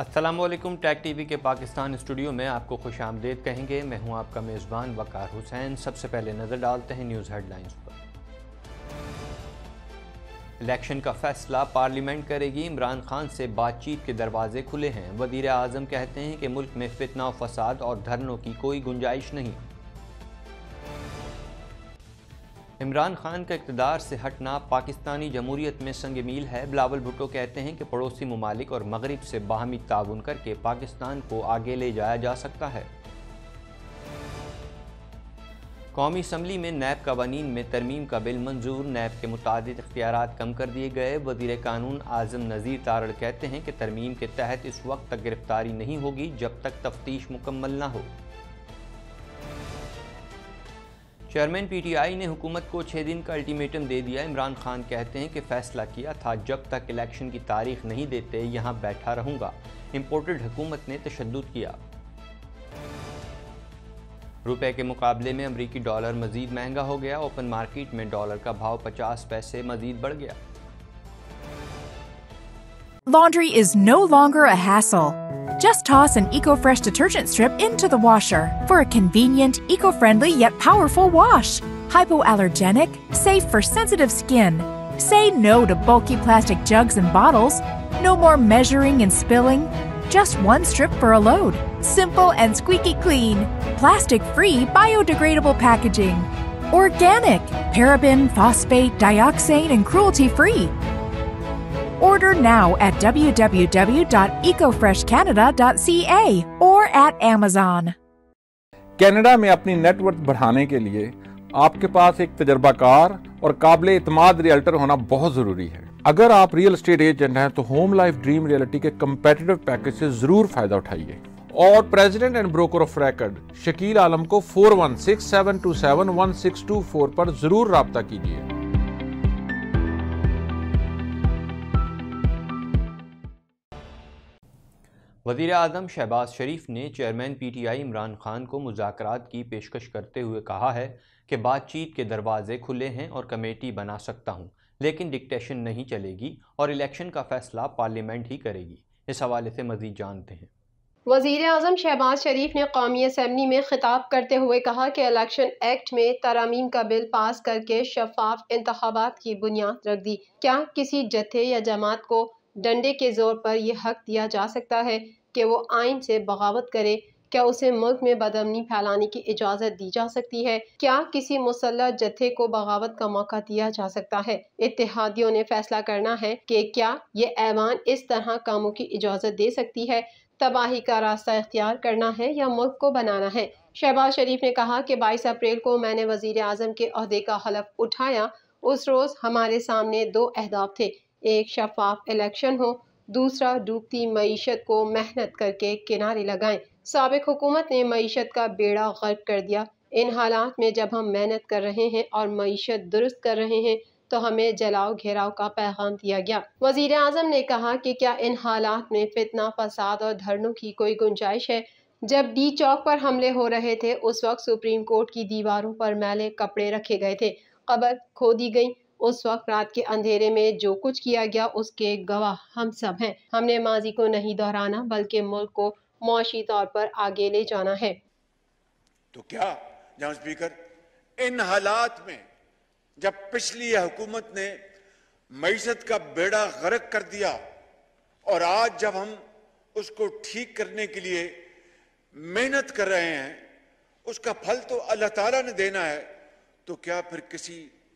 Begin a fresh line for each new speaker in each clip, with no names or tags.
अस्सलामुअलैकुम। Tag TV के Pakistan studio में आपको खुशामदीद कहेंगे। मैं हूं आपका मेज़बान वकार हुसैन। सबसे पहले नज़र डालते हैं न्यूज़ हेडलाइंस पर। इलेक्शन का फैसला पार्लियामेंट करेगी। इमरान खान से बातचीत के दरवाजे खुले हैं। वज़ीर आज़म कहते हैं कि मुल्क में फितना व फसाद और धरनों की कोई गुंजाइश नहीं। इमरान खान का इक़्तिदार से हटना पाकिस्तानी जमहूरियत में संग मील है। बिलावल भुट्टो कहते हैं कि पड़ोसी ममालिक और मगरिब से बाहमी ताउन करके पाकिस्तान को आगे ले जाया जा सकता है। कौमी असम्बली में नैब कवानीन में तरमीम का बिल मंजूर। नैब के मुतादिद इख्तियारात कम कर दिए गए। वज़ीर कानून आज़म नज़ीर तारड़ कहते हैं कि तरमीम के तहत इस वक्त तक गिरफ्तारी नहीं होगी जब तक तफ्तीश मुकम्मल न हो। चेयरमैन PTI ने हुकूमत को 6 दिन का अल्टीमेटम दे दिया। इमरान खान कहते हैं कि फैसला किया था जब तक इलेक्शन की तारीख नहीं देते यहाँ बैठा रहूँगा। इम्पोर्टेड हुकूमत ने तशद्दुद किया। रुपए के मुकाबले में अमरीकी डॉलर मजीद महंगा हो गया। ओपन मार्केट में डॉलर का भाव 50 पैसे मजीद बढ़ गया।
Laundry is no longer a hassle. Just toss an EcoFresh detergent strip into the washer for a convenient, eco-friendly yet powerful wash. Hypoallergenic, safe for sensitive skin. Say no to bulky plastic jugs and bottles. No more measuring and spilling. Just one strip for a load. Simple and squeaky clean. Plastic-free, biodegradable packaging. Organic, paraben, phosphate, dioxane, and cruelty-free. Order now at www.ecofreshcanada.ca or at Amazon.
Canada में अपनी net worth बढ़ाने के लिए आपके पास एक तजर्बाकार और काबिल इत्माद realtor होना बहुत जरूरी है। अगर आप रियल एस्टेट एजेंट हैं तो होम लाइफ ड्रीम रियल्टी के कंपेटिटिव पैकेज से जरूर फायदा उठाइए और president and broker of record Shakeel Alam को 4167271624 पर जरूर राब्ता कीजिए।
वज़ीर आज़म शहबाज शरीफ ने चेयरमैन PTI इमरान खान को मुज़ाकरात की पेशकश करते हुए कहा है कि बातचीत के दरवाजे खुले हैं और कमेटी बना सकता हूं, लेकिन डिक्टेशन नहीं चलेगी और इलेक्शन का फैसला पार्लियामेंट ही करेगी। इस हवाले से मज़ीद जानते हैं।
वज़ीर आज़म शहबाज शरीफ ने कौमी असम्बली में खिताब करते हुए कहा कि इलेक्शन एक्ट में तरामीम का बिल पास करके शफाफ इंतखाबात की बुनियाद रख दी। क्या किसी जत्थे या जमात को डंडे के जोर पर यह हक दिया जा सकता है कि वो आइन से बगावत करे? क्या उसे मुल्क में बदअमनी फैलाने की इजाज़त दी जा सकती है? क्या किसी मुसल्लह जत्थे को बगावत का मौका दिया जा सकता है? इत्तेहादियों ने फैसला करना है कि क्या ये ऐवान इस तरह कामों की इजाज़त दे सकती है? तबाही का रास्ता इख्तियार करना है या मुल्क को बनाना है? शहबाज शरीफ ने कहा कि 22 अप्रैल को मैंने वज़ीर आज़म के ओहदे का हलफ उठाया। उस रोज़ हमारे सामने 2 अहदाफ थे, एक शफाफ इलेक्शन हो, दूसरा डूबती मईशत को मेहनत करके किनारे लगाएं। साबिक हुकूमत ने मईशत का बेड़ा गर्क कर दिया। इन हालात में जब हम मेहनत कर रहे हैं और मईशत दुरुस्त कर रहे हैं तो हमें जलाओ घेराव का पैगाम दिया गया। वज़ीर आज़म ने कहा कि क्या इन हालात में फितना, फसाद और धरनों की कोई गुंजाइश है? जब डी चौक पर हमले हो रहे थे उस वक्त सुप्रीम कोर्ट की दीवारों पर मैले कपड़े रखे गए थे, कब्र खोदी गई। उस वक्त रात के अंधेरे में जो कुछ किया गया उसके गवाह हम सब हैं। हमने माजी को नहीं दोहराना बल्कि मुल्क को मुआशी तौर पर आगे ले जाना है।
तो क्या जनाब स्पीकर, इन हालात में जब पिछली हुकूमत ने मईशत का बेड़ा गर्क कर दिया और आज जब हम उसको ठीक करने के लिए मेहनत कर रहे हैं, उसका फल तो अल्लाह ताला ने देना है, तो क्या फिर किसी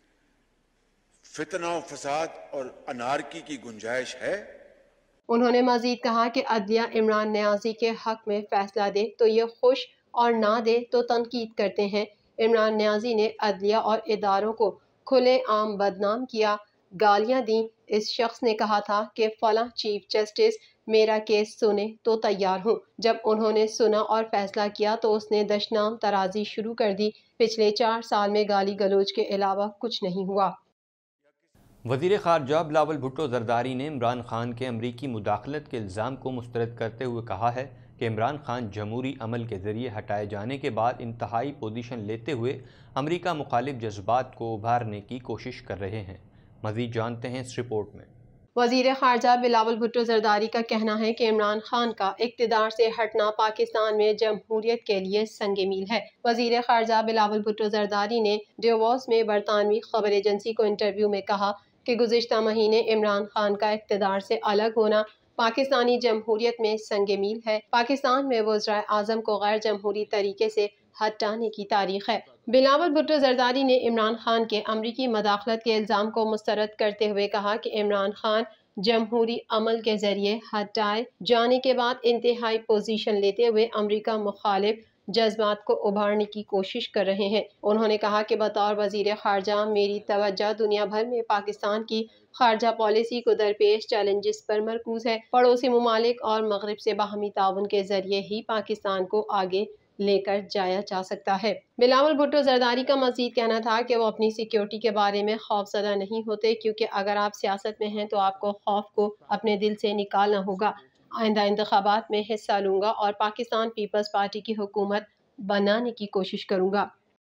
फितना, फसाद और अनारकी की गुंजाइश है?
उन्होंने मजीद कहा कि अदलिया इमरान नियाजी के हक में फैसला दे तो ये खुश और ना दे तो तनकीद करते हैं। इमरान नियाजी ने अदलिया और इदारों को खुले आम बदनाम किया, गालियां दी। इस शख्स ने कहा था कि फला चीफ जस्टिस मेरा केस सुने तो तैयार हूँ। जब उन्होंने सुना और फैसला किया तो उसने दशनाम तराजी शुरू कर दी। पिछले 4 साल में गाली गलोच के अलावा कुछ नहीं हुआ।
वज़ीर ख़ारजा बिलावल भुट्टो ज़रदारी ने इमरान खान के अमरीकी मुदाखलत के इल्ज़ाम को मुस्तरद करते हुए कहा है कि इमरान खान जमहूरी अमल के ज़रिए हटाए जाने के बाद इंतहाई पोजीशन लेते हुए अमरीका मुखालिफ जज्बात को उभारने की कोशिश कर रहे हैं। मज़ीद जानते हैं इस रिपोर्ट में।
वजीर खारजा बिलावल भुट्टो जरदारी का कहना है कि इमरान खान का इक़्तिदार से हटना पाकिस्तान में जमहूरियत के लिए संगे मील है। वजीर खारजा बिलावल भुट्टो जरदारी ने डेवोस में बरतानवी खबर एजेंसी को इंटरव्यू में कहा कि गुज़िश्ता महीने इमरान खान का इक़्तिदार से अलग होना पाकिस्तानी जमहूरियत में संगे मील है। पाकिस्तान में वज़ीर आज़म को गैर जमहूरी तरीके से हटाने की तारीख है। बिलावल भुट्टो जरदारी ने इमरान खान के अमरीकी मदाखलत के इल्ज़ाम को मुस्तरद करते हुए कहा कि इमरान खान जमहूरी अमल के जरिए हटाए जाने के बाद इंतहाई पोजीशन लेते हुए अमरीका मुखालिफ जज्बात को उभारने की कोशिश कर रहे हैं। उन्होंने कहा कि बतौर वजीर खारजा मेरी तवज्जो दुनिया भर में पाकिस्तान की खारजा पॉलिसी को दरपेश चैलेंजेस पर मरकूज है। पड़ोसी ममालिक और मगरब से बाहमी ताउन के जरिए ही पाकिस्तान को आगे लेकर जाया जा सकता है। बिलावल भुट्टो जरदारी का मजीद कहना था कि वो अपनी सिक्योरिटी के बारे में खौफजदा नहीं होते, क्योंकि अगर आप सियासत में हैं तो आपको खौफ को अपने दिल से निकालना होगा। आइंदा इंतखाबात में हिस्सा लूंगा और पाकिस्तान पीपल्स पार्टी की हुकूमत बनाने की कोशिश करूंगा।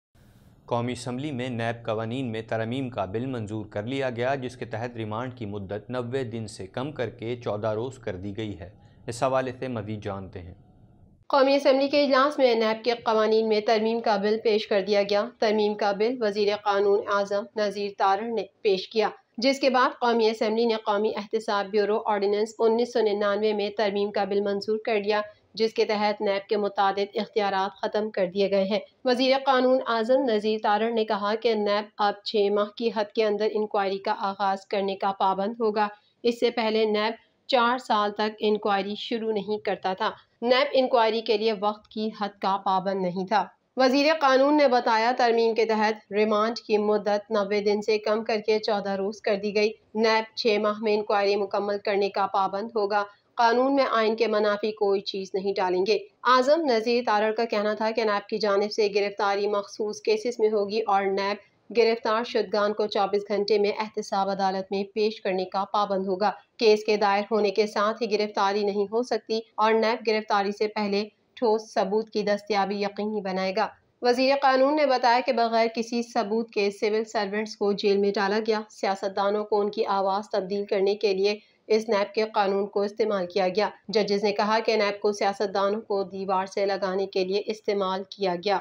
कौमी असम्बली में नैब कवानीन में तरमीम का बिल मंजूर कर लिया गया, जिसके तहत रिमांड की मुद्दत 90 दिन से कम करके 14 रोज़ कर दी गई है। इस हवाले से मज़ीद जानते हैं।
कौमी असम्बली के इजलास में नैब के कवानीन में तरमीम का बिल पेश कर दिया गया। तरमीम का बिल वजीर कानून आज़म नज़ीर तारड़ ने पेश किया, जिसके बाद कौमी असम्बली ने कौमी एहतसाब ब्यूरो ऑर्डिनेंस 1999 में तरमीम का बिल मंजूर कर दिया, जिसके तहत नैब के मुताबिक इख्तियारात ख़त्म कर दिए गए हैं। वजीर कानून आज़म नज़ीर तारड़ ने कहा कि नैब अब 6 माह की हद के अंदर इंक्वायरी का आगाज़ करने का पाबंद होगा। इससे पहले नैब 4 साल तक इंक्वायरी शुरू नहीं करता था। नैब इंक्वायरी के लिए वक्त की हद का पाबंद नहीं था। वजीर कानून ने बताया तरमीम के तहत रिमांड की मुद्दत 90 दिन से कम करके 14 रोज़ कर दी गई। नैब 6 माह में इंक्वायरी मुकम्मल करने का पाबंद होगा। कानून में आइन के मनाफी कोई चीज़ नहीं डालेंगे। आज़म नज़ीर तारड़ का कहना था कि नैब की जानिब से गिरफ्तारी मखसूस केसेस में होगी और नैब गिरफ्तार शुदगान को 24 घंटे में एहतसाब अदालत में पेश करने का पाबंद होगा। केस के दायर होने के साथ ही गिरफ्तारी नहीं हो सकती और नैब गिरफ्तारी से पहले ठोस सबूत की दस्तयाबी यकीनी बनाएगा। वजीर कानून ने बताया कि बगैर किसी सबूत के सिविल सर्वेंट्स को जेल में डाला गया। सियासतदानों को उनकी आवाज़ तब्दील करने के लिए इस नैब के कानून को इस्तेमाल किया गया। जजेस ने कहा कि नैब को सियासतदानों को दीवार से लगाने के लिए इस्तेमाल किया गया।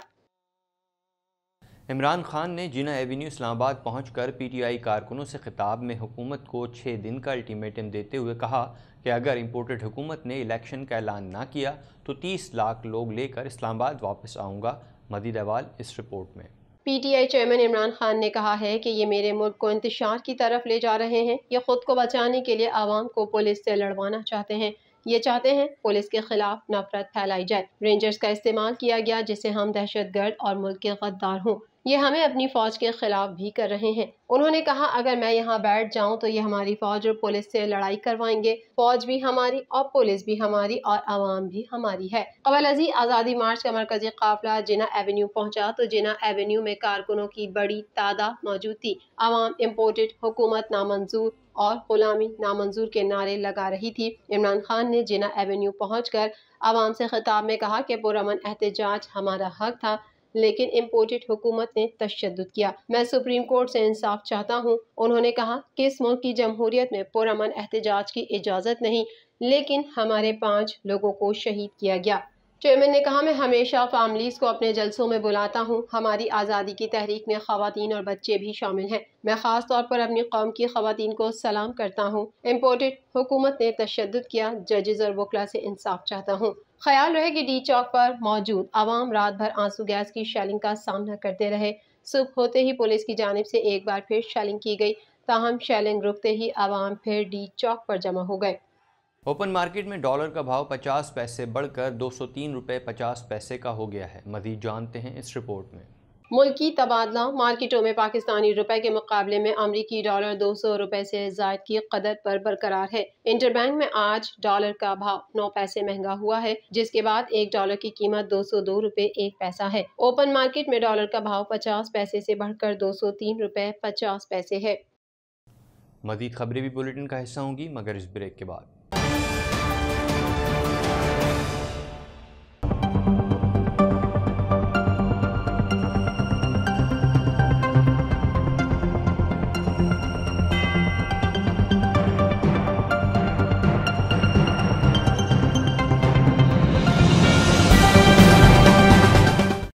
इमरान खान ने जिना एवेन्यू इस्लामाबाद पहुंचकर पीटीआई कारकुनों से खिताब में हुकूमत को 6 दिन का अल्टीमेटम देते हुए कहा कि अगर इम्पोर्टेड हुकूमत ने इलेक्शन का ऐलान ना किया तो 30 लाख लोग लेकर इस्लामाबाद वापस आऊँगा। मज़ीद अहवाल इस रिपोर्ट में।
पीटीआई चेयरमैन इमरान खान ने कहा है कि ये मेरे मुल्क को इंतशार की तरफ ले जा रहे हैं। ये खुद को बचाने के लिए आवाम को पुलिस से लड़वाना चाहते हैं। ये चाहते हैं पुलिस के खिलाफ नफरत फैलाई जाए। रेंजर्स का इस्तेमाल किया गया जिससे हम दहशतगर्द और मुल्क के गद्दार हों। ये हमें अपनी फौज के खिलाफ भी कर रहे हैं। उन्होंने कहा अगर मैं यहाँ बैठ जाऊँ तो ये हमारी फौज और पुलिस से लड़ाई करवाएंगे। फौज भी हमारी और पुलिस भी हमारी और आवाम भी हमारी है। कबल अज़ीज़ आज़ादी मार्च का मरकजी काफिला जिना एवेन्यू पहुँचा तो जिना एवेन्यू में कारकुनों की बड़ी तादाद मौजूद थी। आवाम इम्पोर्टेड, हुकूमत नामंजूर और गुलामी नामंजूर के नारे लगा रही थी। इमरान खान ने जिना एवेन्यू पहुँचकर आवाम से खिताब में कहा कि पुरअमन एहतजाज हमारा हक था, लेकिन इम्पोर्टेड हुकूमत ने तशद्दुद किया। मैं सुप्रीम कोर्ट से इंसाफ चाहता हूँ। उन्होंने कहा कि इस मुल्क की जमहूरियत में पुरअमन एहतजाज की इजाज़त नहीं, लेकिन हमारे 5 लोगों को शहीद किया गया। चेयरमैन ने कहा मैं हमेशा फैमिलीज़ को अपने जलसों में बुलाता हूँ। हमारी आज़ादी की तहरीक में ख़वातीन और बच्चे भी शामिल हैं। मैं ख़ास तौर पर अपनी कौम की ख़वातीन को सलाम करता हूँ। इम्पोर्टेड हुकूमत ने तशद्दुद किया। जजेस और वकला से इंसाफ चाहता हूँ। ख्याल रहे कि डी चौक पर मौजूद आवाम रात भर आंसू गैस की शेलिंग का सामना करते रहे। सुबह होते ही पुलिस की जानिब से एक बार फिर शेलिंग की गई, ताहम शेलिंग रुकते ही आवाम फिर डी चौक पर जमा हो गए।
ओपन मार्केट में डॉलर का भाव 50 पैसे बढ़कर 203 रुपये 50 पैसे का हो गया है। मज़ीद जानते हैं इस रिपोर्ट में।
मुल्की तबादला मार्केटों में पाकिस्तानी रुपए के मुकाबले में अमरीकी डॉलर 200 रुपए से ज़ायद की कदर पर बरकरार है। इंटरबैंक में आज डॉलर का भाव 9 पैसे महंगा हुआ है, जिसके बाद एक डॉलर की कीमत 202 रुपए 1 पैसा है। ओपन मार्केट में डॉलर का भाव 50 पैसे से बढ़कर 203 रुपए 50 पैसे है।
मज़ीद खबरें भी बुलेटिन का हिस्सा होंगी, मगर इस ब्रेक के बाद।